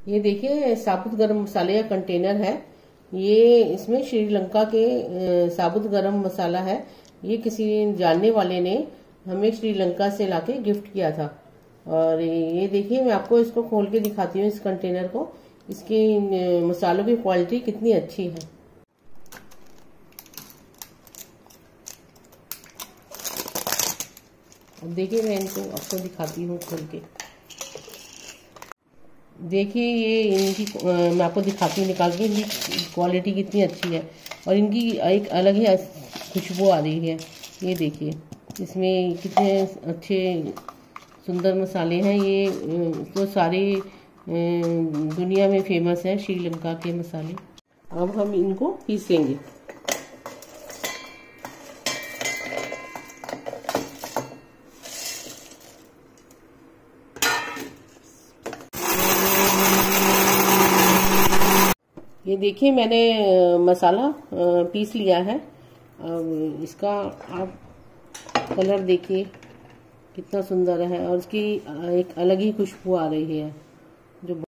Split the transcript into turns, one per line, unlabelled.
ये देखिए साबुत गरम मसाले का कंटेनर है। ये इसमें श्रीलंका के साबुत गरम मसाला है। ये किसी जानने वाले ने हमें श्रीलंका से लाके गिफ्ट किया था। और ये देखिए मैं आपको इसको खोल के दिखाती हूँ, इस कंटेनर को। इसकी मसालों की क्वालिटी कितनी अच्छी है। अब देखिए मैं इनको आपको दिखाती हूँ खोल के। देखिए ये इनकी मैं आपको दिखाती हूँ निकाल के, इनकी क्वालिटी कितनी अच्छी है और इनकी एक अलग ही खुशबू आ रही है। ये देखिए इसमें कितने अच्छे सुंदर मसाले हैं। ये तो सारी दुनिया में फेमस है श्रीलंका के मसाले। अब हम इनको पीसेंगे। ये देखिए मैंने मसाला पीस लिया है। अब इसका आप कलर देखिए कितना सुंदर है और इसकी एक अलग ही खुशबू आ रही है जो